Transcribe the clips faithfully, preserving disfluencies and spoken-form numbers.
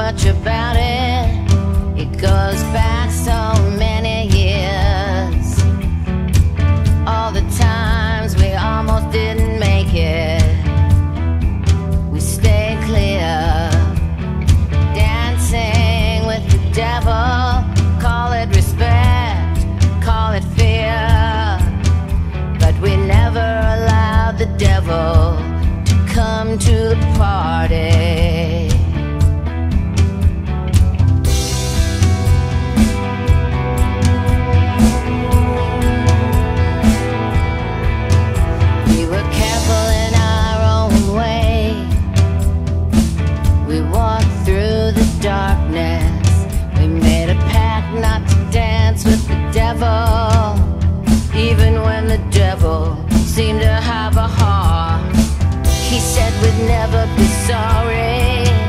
much about it. It goes back so many years. All the times we almost didn't make it, we stayed clear. Dancing with the devil, call it respect, call it fear. But we never allowed the devil to come to the party. We were careful in our own way. We walked through the darkness. We made a pact not to dance with the devil, even when the devil seemed to have a heart. He said we'd never be sorry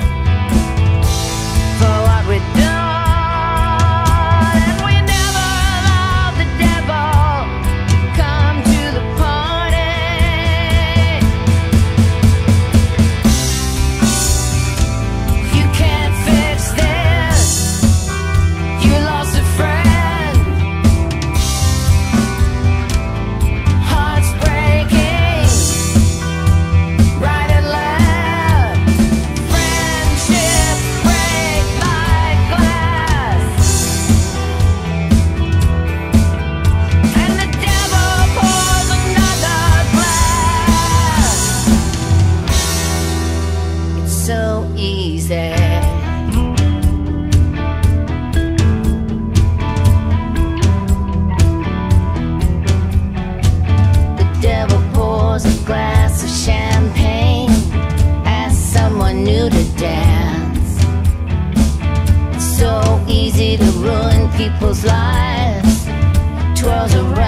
for what we'd done, and we never allowed the devil to come to the party. You can't fix this, you lost a friend. Hearts breaking, right and left. Friendship break like glass, and the devil pours another glass. It's so easy. The devil pours a glass of champagne, asks someone new to dance. It's so easy to ruin people's lives, twirls around